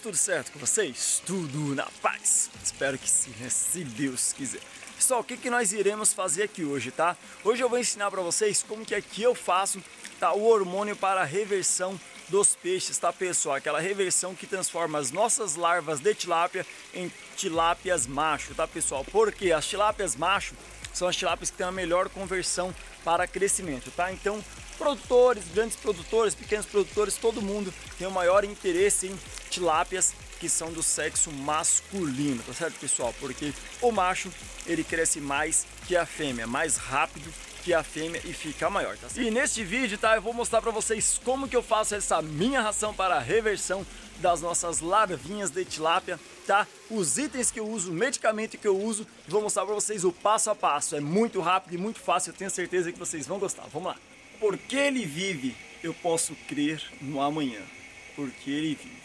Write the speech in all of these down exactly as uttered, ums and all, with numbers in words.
tudo certo com vocês? Tudo na paz? Espero que sim, né? Se Deus quiser. Pessoal, o que, que nós iremos fazer aqui hoje, tá? Hoje eu vou ensinar para vocês como que aqui eu faço, tá, o hormônio para a reversão dos peixes, tá, pessoal? Aquela reversão que transforma as nossas larvas de tilápia em tilápias macho, tá, pessoal? Porque as tilápias macho são as tilápias que têm a melhor conversão para crescimento, tá? Então, produtores, grandes produtores, pequenos produtores, todo mundo tem o maior interesse em tilápias que são do sexo masculino, tá certo, pessoal? Porque o macho, ele cresce mais que a fêmea, mais rápido que a fêmea e fica maior, tá certo? E neste vídeo, tá, eu vou mostrar para vocês como que eu faço essa minha ração para a reversão das nossas larvinhas de tilápia, tá? Os itens que eu uso, o medicamento que eu uso, vou mostrar para vocês o passo a passo. É muito rápido e muito fácil, eu tenho certeza que vocês vão gostar. Vamos lá. Porque ele vive, eu posso crer no amanhã. Porque ele vive.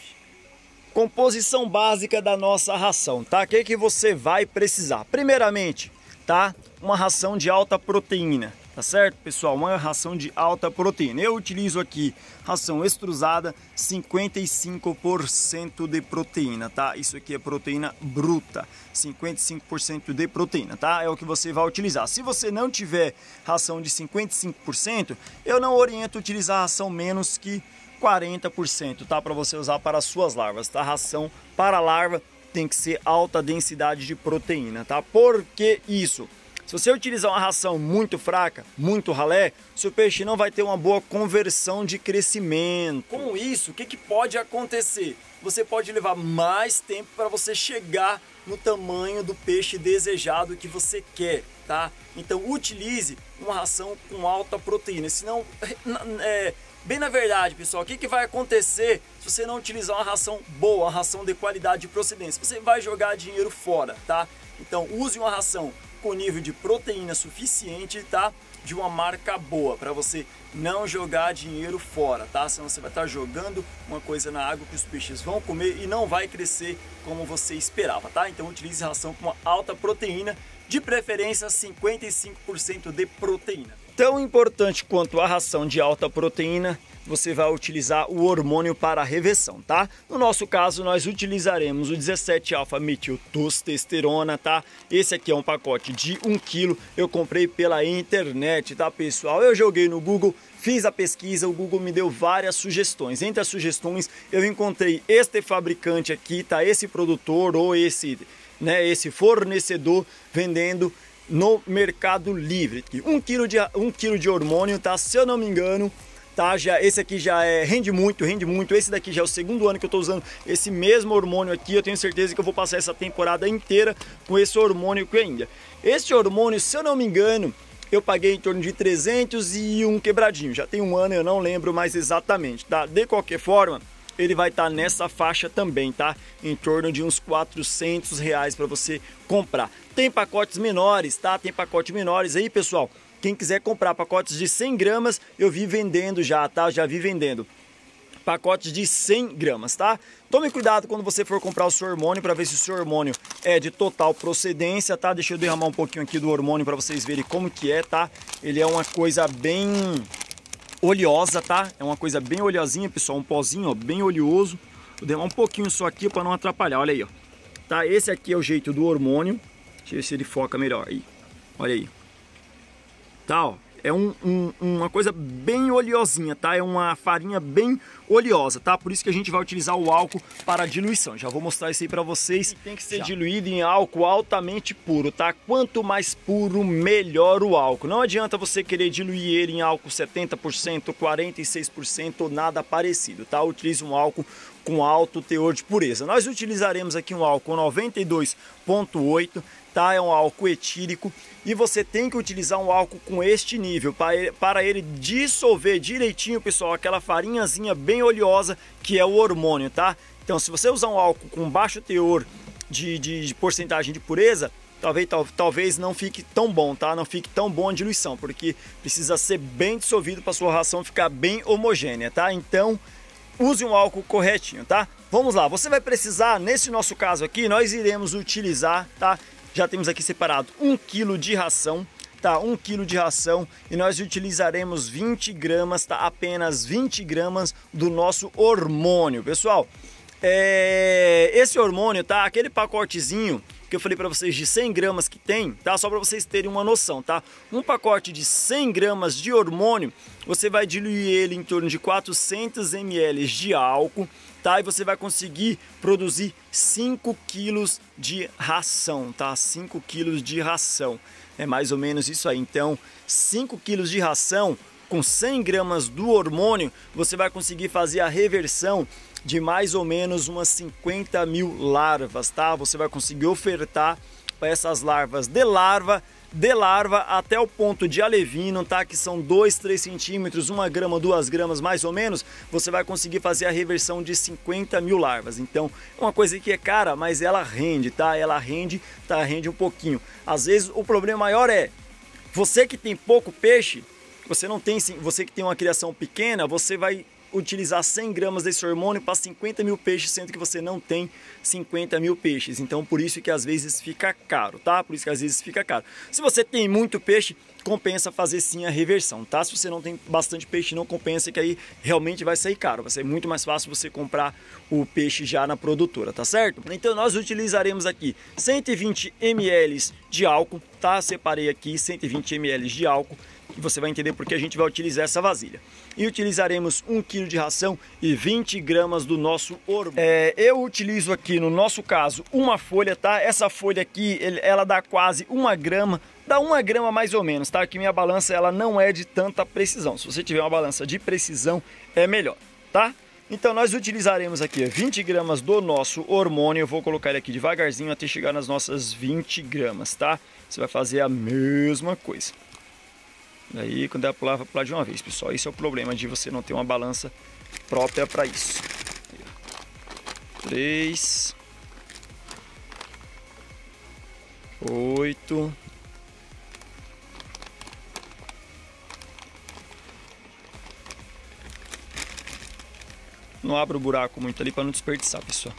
Composição básica da nossa ração, tá? O que que você vai precisar? Primeiramente, tá? Uma ração de alta proteína, tá certo, pessoal? Uma ração de alta proteína. Eu utilizo aqui ração extrusada, cinquenta e cinco por cento de proteína, tá? Isso aqui é proteína bruta, cinquenta e cinco por cento de proteína, tá? É o que você vai utilizar. Se você não tiver ração de cinquenta e cinco por cento, eu não oriento utilizar ração menos que quarenta por cento, tá? Para você usar para as suas larvas, tá? Ração para larva tem que ser alta densidade de proteína, tá? Por que isso? Se você utilizar uma ração muito fraca, muito ralé, seu peixe não vai ter uma boa conversão de crescimento. Com isso, o que, que pode acontecer? Você pode levar mais tempo para você chegar no tamanho do peixe desejado que você quer, tá? Então utilize uma ração com alta proteína, senão, é, bem na verdade, pessoal, o que, que vai acontecer se você não utilizar uma ração boa, uma ração de qualidade e procedência? Você vai jogar dinheiro fora, tá? Então use uma ração com nível de proteína suficiente, tá? De uma marca boa, para você não jogar dinheiro fora, tá? Senão você vai estar jogando uma coisa na água que os peixes vão comer e não vai crescer como você esperava, tá? Então utilize ração com uma alta proteína, de preferência cinquenta e cinco por cento de proteína. Tão importante quanto a ração de alta proteína, você vai utilizar o hormônio para a reversão, tá? No nosso caso, nós utilizaremos o dezessete alfa metiltestosterona, tá? Esse aqui é um pacote de um quilo, eu comprei pela internet, tá, pessoal? Eu joguei no Google, fiz a pesquisa, o Google me deu várias sugestões. Entre as sugestões, eu encontrei este fabricante aqui, tá? Esse produtor ou esse, né, esse fornecedor vendendo no Mercado Livre. Um quilo de, um quilo de hormônio, tá? Se eu não me engano, tá? Já, esse aqui já é, rende muito, rende muito. Esse daqui já é o segundo ano que eu tô usando esse mesmo hormônio aqui. Eu tenho certeza que eu vou passar essa temporada inteira com esse hormônio aqui ainda. Esse hormônio, se eu não me engano, eu paguei em torno de trezentos e um quebradinho. Já tem um ano, eu não lembro mais exatamente, tá? De qualquer forma, ele vai estar nessa faixa também, tá? Em torno de uns quatrocentos reais para você comprar. Tem pacotes menores, tá? Tem pacotes menores aí, pessoal. Quem quiser comprar pacotes de cem gramas, eu vi vendendo já, tá? Já vi vendendo pacotes de cem gramas, tá? Tome cuidado quando você for comprar o seu hormônio para ver se o seu hormônio é de total procedência, tá? Deixa eu derramar um pouquinho aqui do hormônio para vocês verem como que é, tá? Ele é uma coisa bem oleosa, tá? É uma coisa bem oleosinha, pessoal, um pozinho, ó, bem oleoso. Vou derramar um pouquinho só aqui para não atrapalhar, olha aí, ó. Tá? Esse aqui é o jeito do hormônio. Deixa eu ver se ele foca melhor aí. Olha aí. Tá, ó. É um, um, uma coisa bem oleosinha, tá? É uma farinha bem oleosa, tá? Por isso que a gente vai utilizar o álcool para diluição. Já vou mostrar isso aí para vocês. E tem que ser Já. diluído em álcool altamente puro, tá? Quanto mais puro, melhor o álcool. Não adianta você querer diluir ele em álcool setenta por cento, quarenta e seis por cento ou nada parecido, tá? Utilize um álcool com alto teor de pureza. Nós utilizaremos aqui um álcool noventa e dois ponto oito, tá? É um álcool etílico e você tem que utilizar um álcool com este nível para ele, para ele dissolver direitinho, pessoal, aquela farinhazinha bem oleosa que é o hormônio, tá? Então, se você usar um álcool com baixo teor de, de, de porcentagem de pureza, talvez, tal, talvez não fique tão bom, tá? Não fique tão bom a diluição, porque precisa ser bem dissolvido para sua ração ficar bem homogênea, tá? Então, use um álcool corretinho, tá? Vamos lá, você vai precisar, nesse nosso caso aqui, nós iremos utilizar, tá? Já temos aqui separado um quilo de ração, tá? um quilo de ração e nós utilizaremos vinte gramas, tá? Apenas vinte gramas do nosso hormônio. Pessoal, é, esse hormônio, tá? Aquele pacotezinho que eu falei para vocês de cem gramas que tem, tá? Só para vocês terem uma noção, tá? Um pacote de cem gramas de hormônio, você vai diluir ele em torno de quatrocentos mililitros de álcool, tá? E você vai conseguir produzir cinco quilos de ração, tá? cinco quilos de ração, é mais ou menos isso aí. Então, cinco quilos de ração com cem gramas do hormônio, você vai conseguir fazer a reversão de mais ou menos umas cinquenta mil larvas, tá? Você vai conseguir ofertar para essas larvas de larva, de larva até o ponto de alevino, tá? Que são dois, três centímetros, uma grama, duas gramas mais ou menos. Você vai conseguir fazer a reversão de cinquenta mil larvas. Então, é uma coisa que é cara, mas ela rende, tá? Ela rende, tá? Rende um pouquinho. Às vezes o problema maior é você que tem pouco peixe, você não tem, você que tem uma criação pequena, você vai utilizar cem gramas desse hormônio para cinquenta mil peixes, sendo que você não tem cinquenta mil peixes. Então, por isso que às vezes fica caro, tá? Por isso que às vezes fica caro. Se você tem muito peixe, compensa fazer sim a reversão, tá? Se você não tem bastante peixe, não compensa, que aí realmente vai sair caro. Vai ser muito mais fácil você comprar o peixe já na produtora, tá certo? Então, nós utilizaremos aqui cento e vinte mililitros de álcool, tá? Separei aqui cento e vinte mililitros de álcool. E você vai entender porque a gente vai utilizar essa vasilha. E utilizaremos um quilo de ração e vinte gramas do nosso hormônio. É, eu utilizo aqui, no nosso caso, uma folha, tá? Essa folha aqui, ela dá quase uma grama, dá uma grama mais ou menos, tá? Que minha balança, ela não é de tanta precisão. Se você tiver uma balança de precisão, é melhor, tá? Então nós utilizaremos aqui vinte gramas do nosso hormônio. Eu vou colocar ele aqui devagarzinho até chegar nas nossas vinte gramas, tá? Você vai fazer a mesma coisa. Aí, quando é pular, vai pular de uma vez, pessoal. Esse é o problema de você não ter uma balança própria para isso. Três. Oito. Não abra o buraco muito ali para não desperdiçar, pessoal.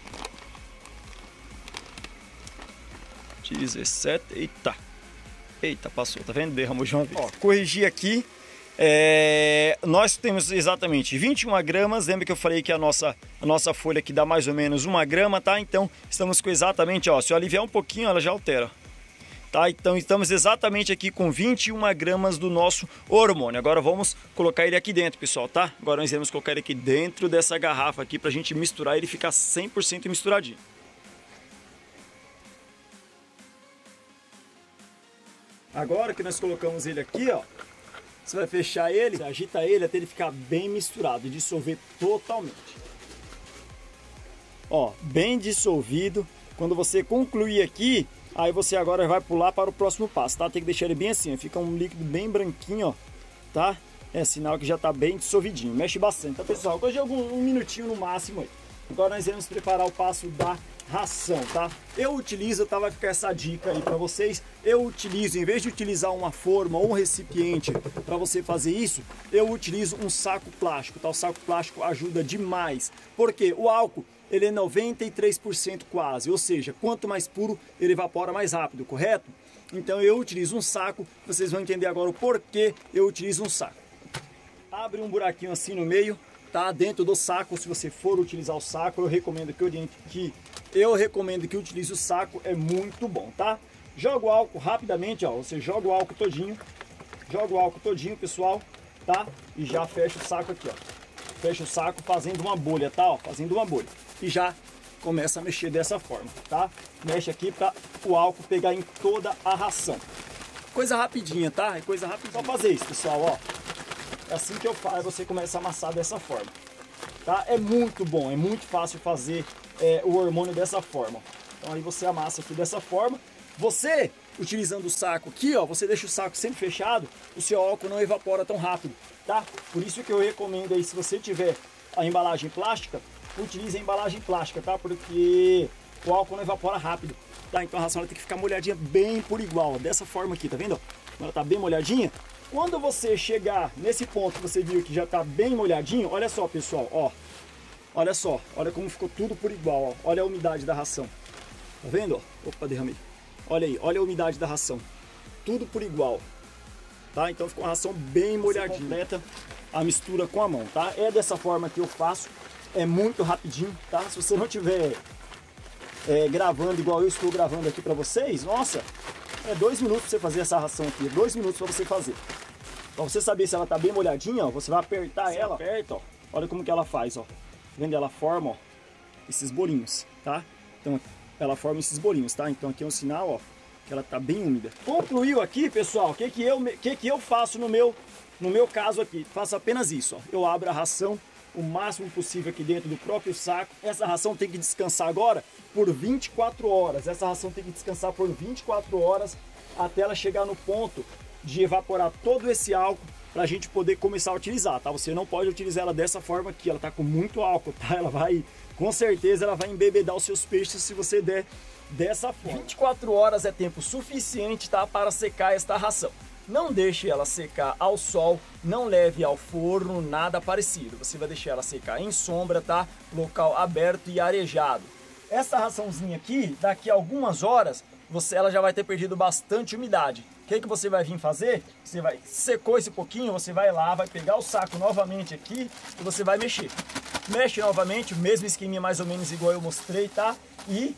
dezessete. Eita. Eita, passou, tá vendo? Derramou de uma vez. Ó, corrigi aqui. É... Nós temos exatamente vinte e uma gramas. Lembra que eu falei que a nossa, a nossa folha aqui dá mais ou menos uma grama, tá? Então, estamos com exatamente, ó, se eu aliviar um pouquinho, ela já altera. Tá? Então, estamos exatamente aqui com vinte e uma gramas do nosso hormônio. Agora vamos colocar ele aqui dentro, pessoal, tá? Agora nós vamos colocar ele aqui dentro dessa garrafa aqui pra gente misturar ele e ficar cem por cento misturadinho. Agora que nós colocamos ele aqui, ó, você vai fechar ele, agita ele até ele ficar bem misturado e dissolver totalmente. Ó, bem dissolvido. Quando você concluir aqui, aí você agora vai pular para o próximo passo, tá? Tem que deixar ele bem assim, ó, fica um líquido bem branquinho, ó, tá? É sinal que já tá bem dissolvidinho. Mexe bastante, tá, pessoal? Hoje é um minutinho no máximo aí. Agora nós vamos preparar o passo da ração, tá? Eu utilizo, tá? Vai ficar essa dica aí para vocês. Eu utilizo, em vez de utilizar uma forma ou um recipiente para você fazer isso, eu utilizo um saco plástico, tá? O saco plástico ajuda demais, porque o álcool, ele é noventa e três por cento quase, ou seja, quanto mais puro, ele evapora mais rápido, correto? Então eu utilizo um saco, vocês vão entender agora o porquê eu utilizo um saco. Abre um buraquinho assim no meio, tá? Dentro do saco, se você for utilizar o saco, eu recomendo que oriente que eu recomendo que utilize o saco, é muito bom, tá? Joga o álcool rapidamente, ó, você joga o álcool todinho, joga o álcool todinho, pessoal, tá? E já fecha o saco aqui, ó. Fecha o saco fazendo uma bolha, tá? Ó, fazendo uma bolha. E já começa a mexer dessa forma, tá? Mexe aqui para o álcool pegar em toda a ração. Coisa rapidinha, tá? É coisa rapidinha. Só fazer isso, pessoal, ó. É assim que eu faço, você começa a amassar dessa forma, tá? É muito bom, é muito fácil fazer é, o hormônio dessa forma. Então aí você amassa aqui dessa forma. Você, utilizando o saco aqui, ó, você deixa o saco sempre fechado, o seu álcool não evapora tão rápido, tá? Por isso que eu recomendo aí, se você tiver a embalagem plástica, utilize a embalagem plástica, tá? Porque o álcool não evapora rápido, tá? Então a ração ela tem que ficar molhadinha bem por igual, ó, dessa forma aqui, tá vendo? Ela tá bem molhadinha. Quando você chegar nesse ponto que você viu que já está bem molhadinho, olha só, pessoal, ó. Olha só, olha como ficou tudo por igual, ó. Olha a umidade da ração. Tá vendo, ó? Opa, derramei. Olha aí, olha a umidade da ração. Tudo por igual. Tá? Então ficou uma ração bem molhadinha. Você completa a mistura com a mão, tá? É dessa forma que eu faço. é muito rapidinho, tá? Se você não tiver é, gravando igual eu estou gravando aqui para vocês, nossa, é dois minutos para você fazer essa ração aqui, dois minutos para você fazer. Para você saber se ela tá bem molhadinha, ó, você vai apertar você ela, aperta, ó, olha como que ela faz, ó, vendo? Ela forma, ó, esses bolinhos, tá? Então ela forma esses bolinhos, tá? Então aqui é um sinal, ó, que ela tá bem úmida. Concluiu aqui, pessoal, o que que eu, que que eu faço no meu, no meu caso aqui? Faço apenas isso, ó, eu abro a ração o máximo possível aqui dentro do próprio saco. Essa ração tem que descansar agora por vinte e quatro horas. Essa ração tem que descansar por vinte e quatro horas até ela chegar no ponto de evaporar todo esse álcool para a gente poder começar a utilizar, tá? Você não pode utilizar ela dessa forma aqui, ela tá com muito álcool, tá? Ela vai, com certeza, ela vai embebedar os seus peixes se você der dessa forma. vinte e quatro horas é tempo suficiente, tá? Para secar esta ração. Não deixe ela secar ao sol, não leve ao forno, nada parecido. Você vai deixar ela secar em sombra, tá? Local aberto e arejado. Essa raçãozinha aqui, daqui a algumas horas, você, ela já vai ter perdido bastante umidade. O que que você vai vir fazer? Você vai, secou esse pouquinho, você vai lá, vai pegar o saco novamente aqui e você vai mexer. Mexe novamente, o mesmo esqueminha mais ou menos igual eu mostrei, tá? E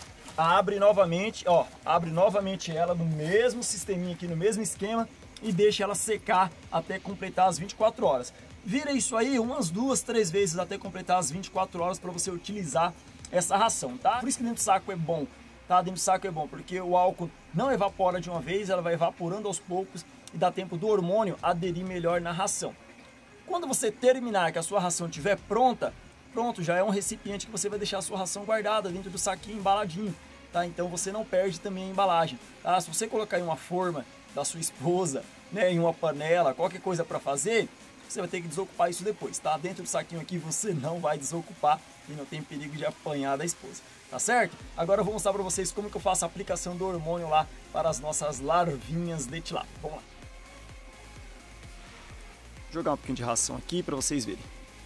abre novamente, ó, abre novamente ela no mesmo sisteminha aqui, no mesmo esquema e deixa ela secar até completar as vinte e quatro horas. Vira isso aí umas duas, três vezes até completar as vinte e quatro horas para você utilizar essa ração, tá? Por isso que dentro do saco é bom, tá? Dentro do saco é bom, porque o álcool não evapora de uma vez, ela vai evaporando aos poucos e dá tempo do hormônio aderir melhor na ração. Quando você terminar, que a sua ração estiver pronta, pronto, já é um recipiente que você vai deixar a sua ração guardada dentro do saquinho, embaladinho. Tá? Então você não perde também a embalagem, tá? Se você colocar em uma forma da sua esposa, né, em uma panela, qualquer coisa para fazer, você vai ter que desocupar isso depois, tá? Dentro do saquinho aqui você não vai desocupar e não tem perigo de apanhar da esposa, tá certo? Agora eu vou mostrar para vocês como que eu faço a aplicação do hormônio lá para as nossas larvinhas de tilápia. Vamos lá. Vou jogar um pouquinho de ração aqui para vocês verem.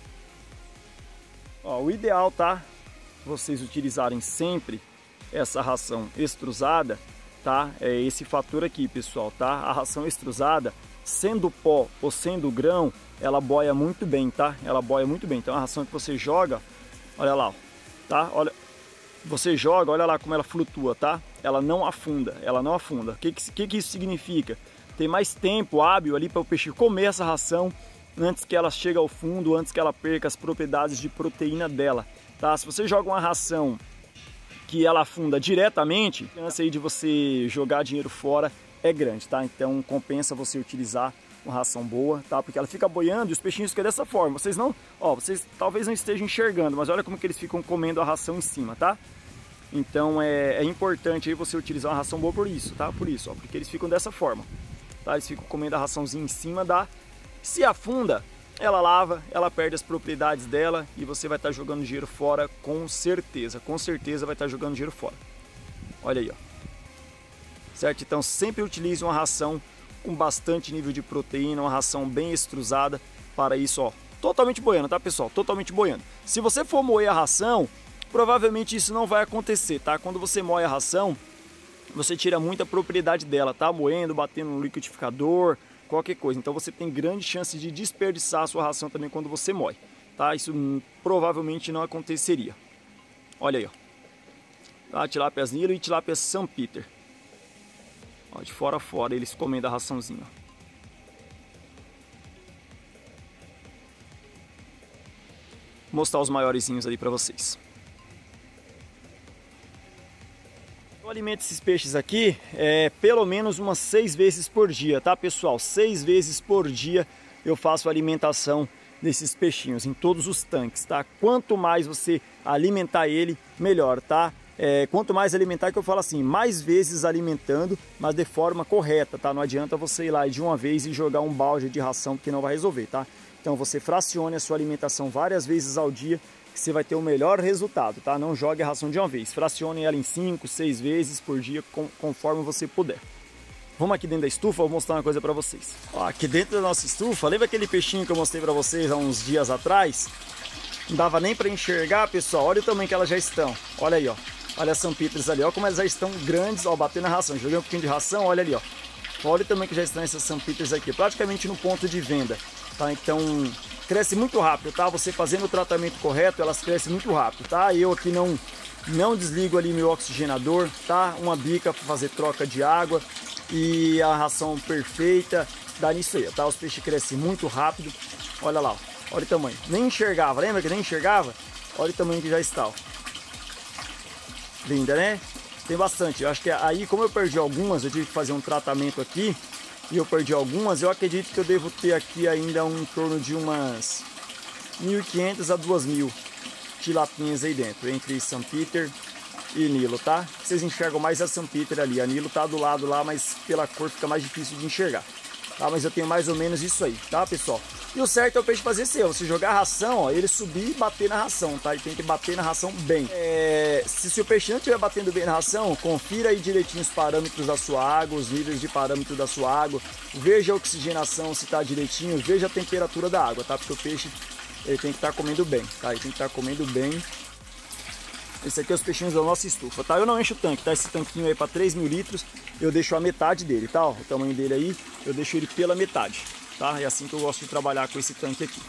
Ó, o ideal, tá? Vocês utilizarem sempre essa ração extrusada, tá? É esse fator aqui, pessoal, tá? A ração extrusada, sendo pó ou sendo grão, ela boia muito bem, tá? Ela boia muito bem. Então a ração que você joga, olha lá, ó, tá? Olha, você joga, olha lá como ela flutua, tá? Ela não afunda, ela não afunda. O que que, que isso significa? Tem mais tempo hábil ali para o peixe comer essa ração antes que ela chegue ao fundo, antes que ela perca as propriedades de proteína dela, tá? Se você joga uma ração que ela afunda diretamente, a chance aí de você jogar dinheiro fora é grande, tá? Então compensa você utilizar uma ração boa, tá? Porque ela fica boiando e os peixinhos ficam dessa forma. Vocês não, ó, vocês talvez não estejam enxergando, mas olha como que eles ficam comendo a ração em cima, tá? Então é, é importante aí você utilizar uma ração boa por isso, tá? Por isso, ó, porque eles ficam dessa forma, tá? Eles ficam comendo a raçãozinha em cima da... Se afunda, ela lava, ela perde as propriedades dela e você vai estar jogando dinheiro fora com certeza. Com certeza vai estar jogando dinheiro fora. Olha aí, ó. Certo? Então sempre utilize uma ração com bastante nível de proteína, uma ração bem extrusada para isso, ó. Totalmente boiando, tá, pessoal? Totalmente boiando. Se você for moer a ração, provavelmente isso não vai acontecer, tá? Quando você moe a ração, você tira muita propriedade dela, tá? Moendo, batendo no liquidificador, qualquer coisa. Então você tem grande chance de desperdiçar a sua ração também quando você moe, tá? Isso hum, provavelmente não aconteceria. Olha aí, ó. Tá? Tilápias Nilo e tilápias São Peter. Ó, de fora a fora eles comendo a raçãozinha. Vou mostrar os maiorzinhos ali para vocês. Eu alimento esses peixes aqui é, pelo menos umas seis vezes por dia, tá, pessoal? Seis vezes por dia eu faço a alimentação desses peixinhos em todos os tanques, tá? Quanto mais você alimentar ele, melhor, tá? É, quanto mais alimentar, que eu falo assim, mais vezes alimentando, mas de forma correta, tá? Não adianta você ir lá de uma vez e jogar um balde de ração, que não vai resolver, tá? Então você fracione a sua alimentação várias vezes ao dia, que você vai ter o melhor resultado, tá? Não jogue a ração de uma vez, fracione ela em cinco, seis vezes por dia, com, conforme você puder. Vamos aqui dentro da estufa, vou mostrar uma coisa pra vocês. Ó, aqui dentro da nossa estufa, lembra aquele peixinho que eu mostrei pra vocês há uns dias atrás? Não dava nem pra enxergar, pessoal, olha o tamanho que elas já estão. Olha aí, ó. Olha as São Peters ali, olha como elas já estão grandes, ó, batendo a ração. Joguei um pouquinho de ração, olha ali, ó. Olha o tamanho que já estão essas São Peters aqui, praticamente no ponto de venda. tá? Então cresce muito rápido, tá? Você fazendo o tratamento correto, elas crescem muito rápido, tá? Eu aqui não, não desligo ali meu oxigenador, tá? Uma bica para fazer troca de água e a ração perfeita, dá nisso aí, tá? Os peixes crescem muito rápido, olha lá, ó. Olha o tamanho, nem enxergava, lembra que nem enxergava? Olha o tamanho que já está, ó. Linda, né? Tem bastante, eu acho que aí, como eu perdi algumas, eu tive que fazer um tratamento aqui e eu perdi algumas, eu acredito que eu devo ter aqui ainda um, em torno de umas mil e quinhentas a duas mil tilapinhas aí dentro, entre São Peter e Nilo, tá? Vocês enxergam mais a São Peter ali, a Nilo tá do lado lá, mas pela cor fica mais difícil de enxergar, tá? Mas eu tenho mais ou menos isso aí, tá, pessoal? E o certo é o peixe fazer seu, você jogar a ração, ó, ele subir e bater na ração, tá? Ele tem que bater na ração bem. É, se, se o peixe não estiver batendo bem na ração, confira aí direitinho os parâmetros da sua água, os níveis de parâmetro da sua água, veja a oxigenação se tá direitinho, veja a temperatura da água, tá? Porque o peixe ele tem que estar tá comendo bem, tá? Ele tem que estar tá comendo bem. Esse aqui é os peixinhos da nossa estufa, tá? Eu não encho o tanque, tá? Esse tanquinho aí para três mil litros, eu deixo a metade dele, tá? Ó, o tamanho dele aí, eu deixo ele pela metade, tá? É assim que eu gosto de trabalhar com esse tanque aqui.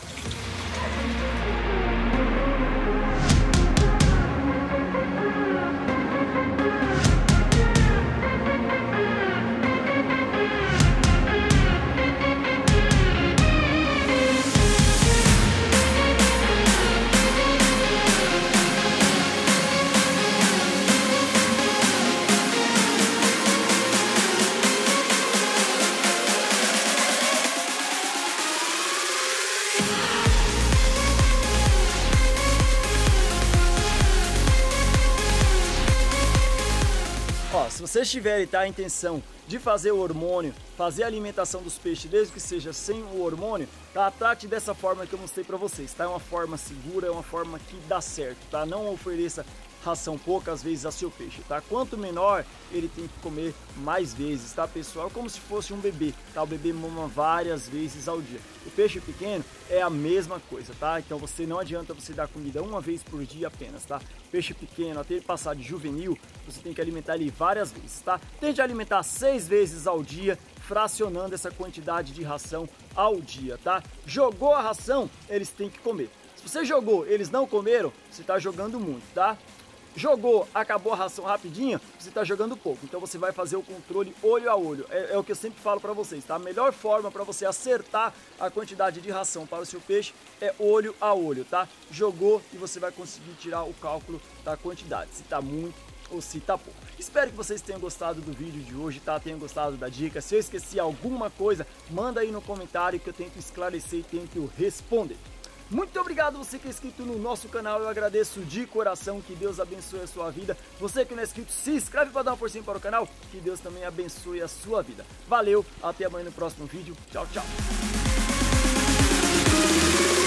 Ó, se vocês tiverem, tá, a intenção de fazer o hormônio, fazer a alimentação dos peixes, desde que seja sem o hormônio, tá, trate dessa forma que eu mostrei pra vocês, tá? É uma forma segura, é uma forma que dá certo, tá? Não ofereça ração poucas vezes a seu peixe, tá? Quanto menor, ele tem que comer mais vezes, tá, pessoal? Como se fosse um bebê, tá? O bebê mama várias vezes ao dia. O peixe pequeno é a mesma coisa, tá? Então você não adianta você dar comida uma vez por dia apenas, tá? Peixe pequeno, até ele passar de juvenil, você tem que alimentar ele várias vezes, tá? Tente alimentar seis vezes ao dia, fracionando essa quantidade de ração ao dia, tá? Jogou a ração, eles têm que comer. Se você jogou, eles não comeram, você tá jogando muito, tá? Jogou, acabou a ração rapidinho, você está jogando pouco. Então você vai fazer o controle olho a olho. É, é o que eu sempre falo para vocês, tá? A melhor forma para você acertar a quantidade de ração para o seu peixe é olho a olho, tá? Jogou e você vai conseguir tirar o cálculo da quantidade, se tá muito ou se tá pouco. Espero que vocês tenham gostado do vídeo de hoje, tá? Tenham gostado da dica. Se eu esqueci alguma coisa, manda aí no comentário que eu tento esclarecer e tento responder. Muito obrigado você que é inscrito no nosso canal, eu agradeço de coração, que Deus abençoe a sua vida. Você que não é inscrito, se inscreve para dar uma forcinha para o canal, que Deus também abençoe a sua vida. Valeu, até amanhã no próximo vídeo, tchau, tchau.